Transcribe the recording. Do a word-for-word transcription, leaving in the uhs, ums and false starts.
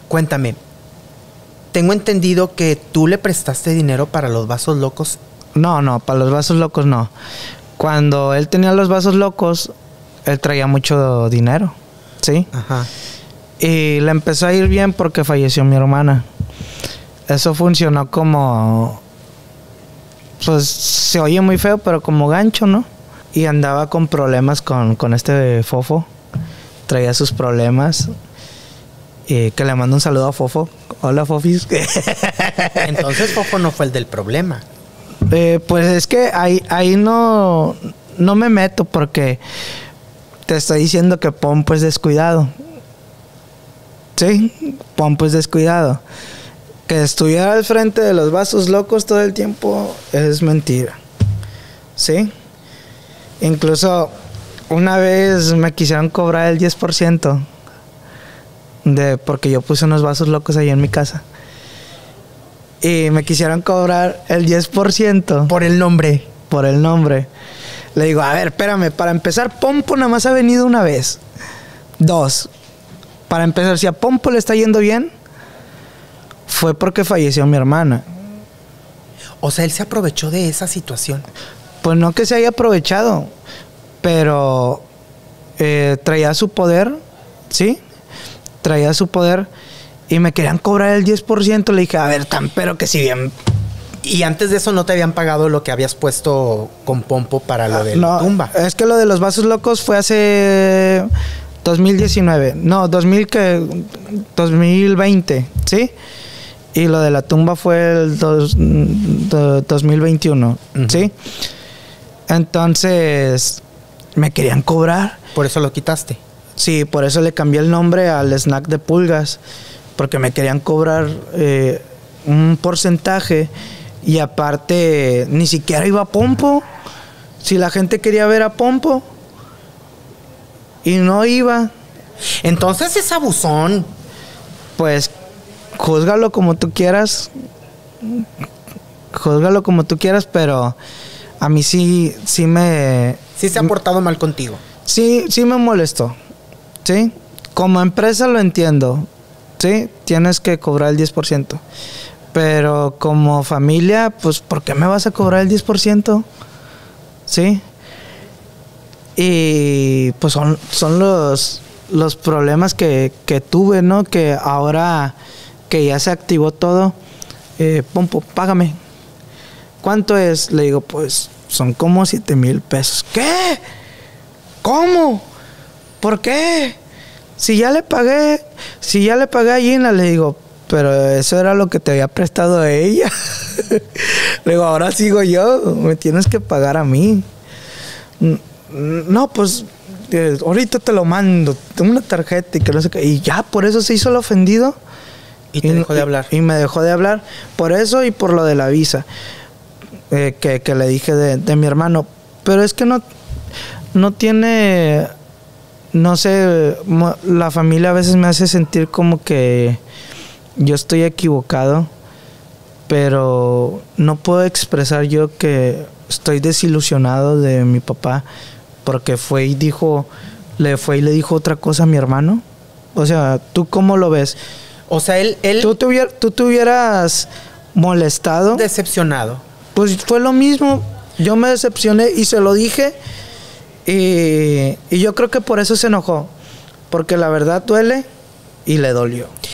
cuéntame. Tengo entendido que tú le prestaste dinero para los vasos locos. No, no, para los vasos locos no. Cuando él tenía los vasos locos, él traía mucho dinero, ¿sí? Ajá. Y le empezó a ir bien porque falleció mi hermana. Eso funcionó como... Pues se oye muy feo, pero como gancho, ¿no? Y andaba con problemas con, con este Fofo. Traía sus problemas. Y que le mando un saludo a Fofo. Hola, Fofis. Entonces Fofo no fue el del problema. Eh, pues es que ahí, ahí no, no me meto porque te estoy diciendo que Pompo es descuidado. Sí, Pompo es descuidado. Que estuviera al frente de los vasos locos todo el tiempo es mentira. Sí. Incluso una vez me quisieron cobrar el diez por ciento de porque yo puse unos vasos locos ahí en mi casa. Y me quisieron cobrar el diez por ciento. Por el nombre. Por el nombre. Le digo, a ver, espérame, para empezar, Pompo nada más ha venido una vez. Dos. Para empezar, si a Pompo le está yendo bien, fue porque falleció mi hermana. O sea, él se aprovechó de esa situación. Pues no que se haya aprovechado, pero eh, traía su poder, ¿sí? Traía su poder y me querían cobrar el diez por ciento. Le dije, a ver, tan pero que si bien... Y antes de eso no te habían pagado lo que habías puesto con Pompo para lo de no, la tumba. Es que lo de los vasos locos fue hace dos mil diecinueve. No, dos mil que dos mil veinte, ¿sí? Y lo de la tumba fue el dos, do, dos mil veintiuno, uh-huh. ¿Sí? Entonces me querían cobrar. ¿Por eso lo quitaste? Sí, por eso le cambié el nombre al snack de pulgas, porque me querían cobrar eh, un porcentaje. Y aparte, ni siquiera iba a Pompo. Si la gente quería ver a Pompo y no iba. Entonces es abusón. Pues, júzgalo como tú quieras. Júzgalo como tú quieras, pero a mí sí, sí me... Sí se ha portado mal contigo. Sí, sí me molestó. ¿Sí? Como empresa lo entiendo. ¿Sí? Tienes que cobrar el diez por ciento. Pero como familia, pues, ¿por qué me vas a cobrar el diez por ciento? ¿Sí? Y pues son, son los, los problemas que, que tuve, ¿no? Que ahora que ya se activó todo, eh, Pompo, págame. ¿Cuánto es? Le digo, pues, son como siete mil pesos. ¿Qué? ¿Cómo? ¿Por qué? Si ya le pagué, si ya le pagué a Gina, le digo, pero eso era lo que te había prestado a ella. Le digo, ahora sigo yo, me tienes que pagar a mí. No, pues eh, ahorita te lo mando, tengo una tarjeta y que no sé qué. Y ya, por eso se hizo el ofendido. Y te y, dejó de hablar. Y, y me dejó de hablar. Por eso y por lo de la visa. Eh, que, que le dije de, de mi hermano. Pero es que no, no tiene... No sé, la familia a veces me hace sentir como que yo estoy equivocado, pero no puedo expresar yo que estoy desilusionado de mi papá porque fue y dijo, le fue y le dijo otra cosa a mi hermano. O sea, ¿tú cómo lo ves? O sea, él... él ¿Tú te, hubier, tú te hubieras molestado? Decepcionado. Pues fue lo mismo. Yo me decepcioné y se lo dije. Y, y yo creo que por eso se enojó. Porque la verdad duele y le dolió.